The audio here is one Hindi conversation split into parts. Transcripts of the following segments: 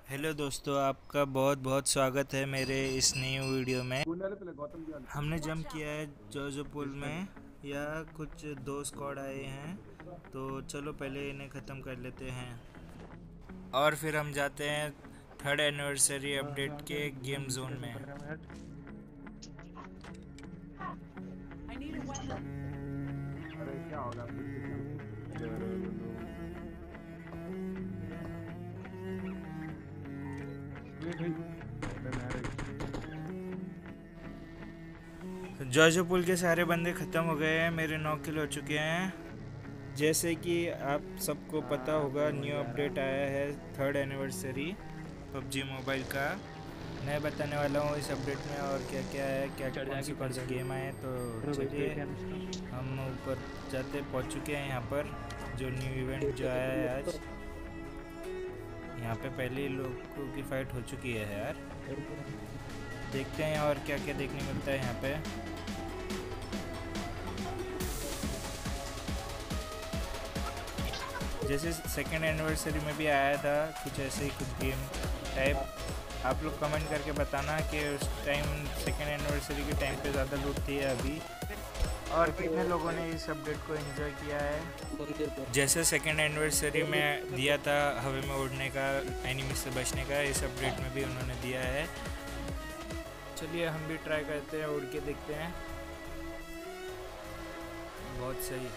हेलो दोस्तों, आपका बहुत बहुत स्वागत है मेरे इस नई वीडियो में। हमने जंप किया है जोजो पुल में। या कुछ दो स्क्वाड आए हैं, तो चलो पहले इन्हें ख़त्म कर लेते हैं और फिर हम जाते हैं थर्ड एनिवर्सरी अपडेट के गेम जोन में। अरे क्या होगा फिर से चल वेट भाई मैं आ रही जोजो पुल के सारे बंदे ख़त्म हो गए हैं, मेरे 9 किल हो चुके हैं। जैसे कि आप सबको पता होगा, न्यू अपडेट आया है थर्ड एनिवर्सरी पबजी मोबाइल का। मैं बताने वाला हूँ इस अपडेट में और क्या क्या है, क्या कौन सी गेम आए। तो चलिए हम ऊपर जाते पहुँच चुके हैं यहाँ पर। जो न्यू इवेंट जो आया है आज, यहाँ पे पहले ही लोगों की फाइट हो चुकी है यार। देखते हैं और क्या क्या देखने मिलता है यहाँ पे। जैसे सेकेंड एनिवर्सरी में भी आया था कुछ ऐसे ही कुछ गेम टाइप। आप लोग कमेंट करके बताना कि उस टाइम सेकेंड एनिवर्सरी के टाइम पे ज़्यादा लूट थी या अभी, और कितने लोगों ने इस अपडेट को एंजॉय किया है। जैसे सेकेंड एनिवर्सरी में दिया था हवा में उड़ने का, एनिमी से बचने का, इस अपडेट में भी उन्होंने दिया है। चलिए हम भी ट्राई करते हैं, उड़ के देखते हैं। बहुत सही।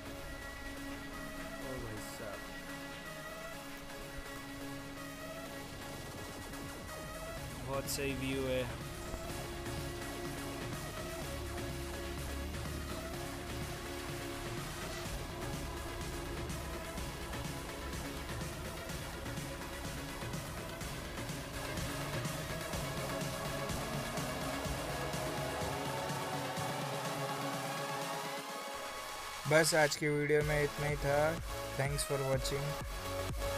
ओ भाई साहब, बहुत सही व्यू है। बस आज की वीडियो में इतना ही था। Thanks for watching.